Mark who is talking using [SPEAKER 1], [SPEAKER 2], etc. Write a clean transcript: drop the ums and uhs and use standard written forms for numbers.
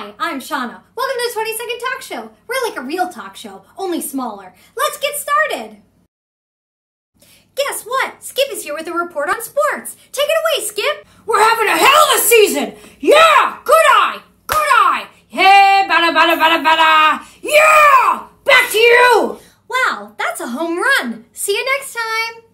[SPEAKER 1] Hi, I'm Chana. Welcome to the 20-second talk show. We're like a real talk show, only smaller. Let's get started. Guess what? Skip is here with a report on sports. Take it away, Skip.
[SPEAKER 2] We're having a hell of a season. Yeah, good eye. Hey, bada. Yeah, back to you.
[SPEAKER 1] Wow, that's a home run. See you next time.